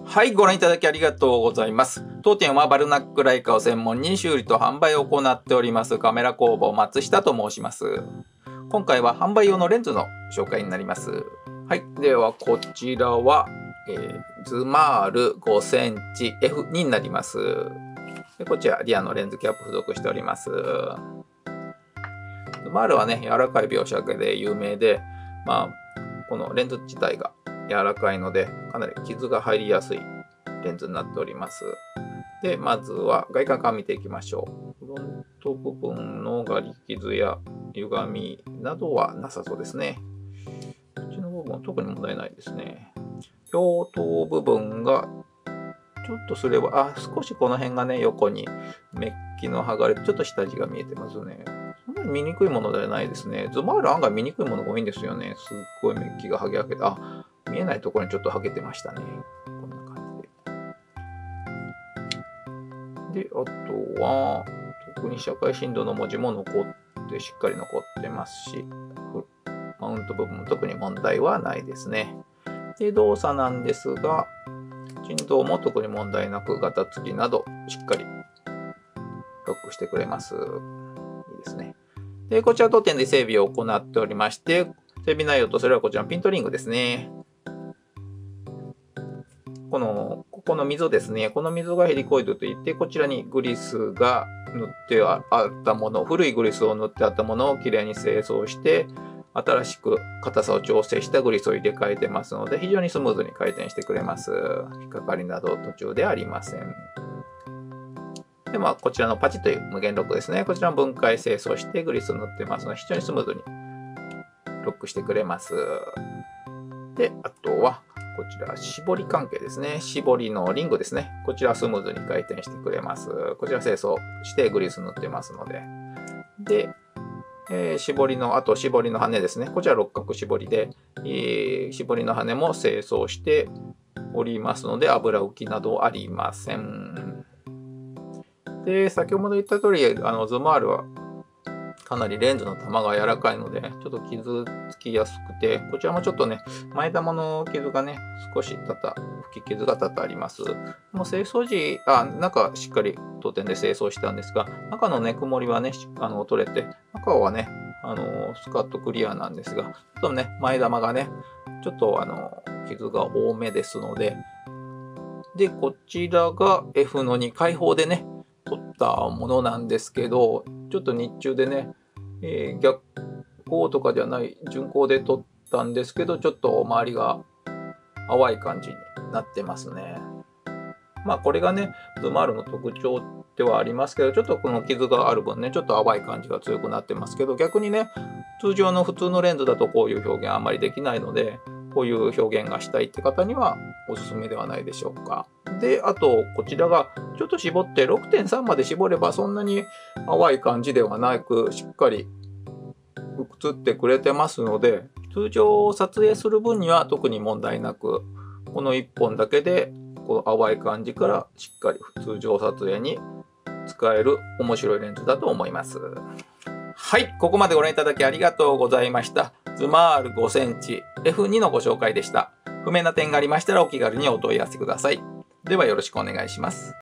はい、ご覧いただきありがとうございます。当店はバルナックライカを専門に修理と販売を行っておりますカメラ工房松下と申します。今回は販売用のレンズの紹介になります。はい、ではこちらは、ズマール 5cm F になります。でこちらリアのレンズキャップ付属しております。ズマールはね、柔らかい描写で有名で、このレンズ自体が柔らかいのでかなり傷が入りやすいレンズになっております。でまずは外観から見ていきましょう。フロント部分のガリ傷や歪みなどはなさそうですね。こっちの部分は特に問題ないですね。鏡頭部分がちょっとすれば、少しこの辺がね、横にメッキの剥がれてちょっと下地が見えてますね。そんなに見にくいものではないですね。ズマール案外見にくいものが多いんですよね。すっごいメッキが剥げ上げて、見えないところにちょっと剥げてましたね。こんな感じで。で、あとは、特に社会振動の文字も残って、しっかり残ってますし、マウント部分も特に問題はないですね。で、動作なんですが、振動も特に問題なく、ガタつきなどしっかりロックしてくれます。いいですね。で、こちら当店で整備を行っておりまして、整備内容とそれはこちらのピントリングですね。ここの溝ですね。この溝がヘリコイドといって、こちらにグリスが塗ってあったもの、古いグリスを塗ってあったものをきれいに清掃して、新しく硬さを調整したグリスを入れ替えてますので、非常にスムーズに回転してくれます。引っかかりなど途中でありません。で、こちらのパチという無限ロックですね。こちらも分解清掃してグリスを塗ってますので、非常にスムーズにロックしてくれます。で、あとは、こちら、絞り関係ですね。絞りのリングですね。こちらスムーズに回転してくれます。こちら清掃してグリス塗ってますので。で、絞りの羽ですね。こちら六角絞りで、絞りの羽も清掃しておりますので、油浮きなどありません。で、先ほど言った通り、ズマールはかなりレンズの玉が柔らかいので、ちょっと傷つきやすくて、こちらもちょっとね、前玉の傷がね、少し吹き傷が多々あります。もう清掃時、中しっかり当店で清掃したんですが、中のね、曇りはね、取れて、中はね、スカッとクリアなんですが、ちょっとね、前玉がね、ちょっと傷が多めですので、で、こちらが F の2開放でね、撮ったものなんですけど、ちょっと日中でね、逆光とかじゃない順光で撮ったんですけど、ちょっと周りが淡い感じになってますね。これがね、ズマールの特徴ではありますけど、ちょっとこの傷がある分ね、ちょっと淡い感じが強くなってますけど、逆にね、通常の普通のレンズだとこういう表現あんまりできないので、こういう表現がしたいって方にはおすすめではないでしょうか。で、あと、こちらがちょっと絞って 6.3 まで絞ればそんなに淡い感じではなく、しっかり映ってくれてますので、通常撮影する分には特に問題なく、この1本だけでこの淡い感じからしっかり通常撮影に使える面白いレンズだと思います。はい、ここまでご覧いただきありがとうございました。ズマール 5cm F2 のご紹介でした。不明な点がありましたらお気軽にお問い合わせください。ではよろしくお願いします。